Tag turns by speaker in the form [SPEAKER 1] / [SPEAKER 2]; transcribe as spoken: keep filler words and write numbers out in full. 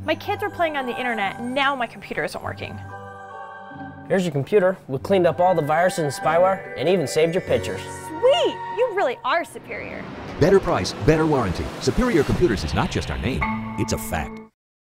[SPEAKER 1] My kids were playing on the internet, and now my computer isn't working.
[SPEAKER 2] Here's your computer. We cleaned up all the viruses and spyware and even saved your pictures.
[SPEAKER 1] Sweet! You really are superior.
[SPEAKER 3] Better price, better warranty. Superior Computers is not just our name, it's a fact.